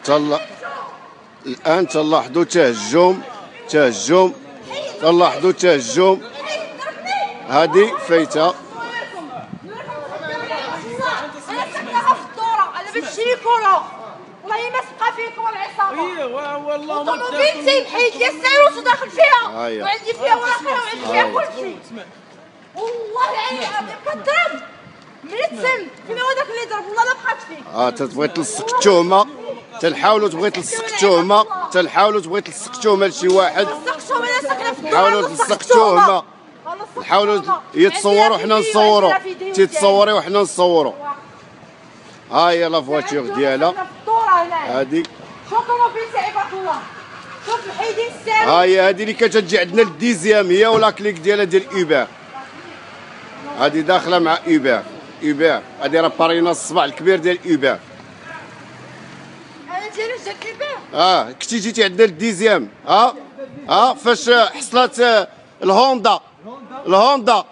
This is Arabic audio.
الان تلاحظوا تهجم تلاحظوا تهجم. هذه فايته. انا ساكنه في الدوره، انا بنشري كره والله ما تبقى فيكم العصابه. ايوا والله ما بنتي بحيد لي السيروس وداخل فيها وعندي فيها ورقه وعندي فيها كلشي. والله العظيم كضرب من التم فيما هو داك اللي ضرب والله لا بقات فيك. تتبغي تلصق التهمه، تنحاولوا تبغي تلصق التهمه، تنحاولوا تبغي تلصق التهمه لشي واحد. لصقتهم انا ساكنه في الدوره. حاولوا تلصق التهمه، نحاولوا يتصوروا حنا نصوروا، تيتصوري وحنا نصوروا. ها هي لا فواتور ديالها هادي. شوف الطوموبيل تاع عباد الله، شوف الحيدين الساري. ها هي هادي اللي كتجي عندنا للديزيام، هي ولا كليك ديالها ديال اوبر. هادي داخله مع اوبر. هادي راه بارينا الصباع الكبير ديال اوبر. انا ديالي جا اوبر. كنتي جيتي عندنا للديزيام. فاش حصلت الهوندا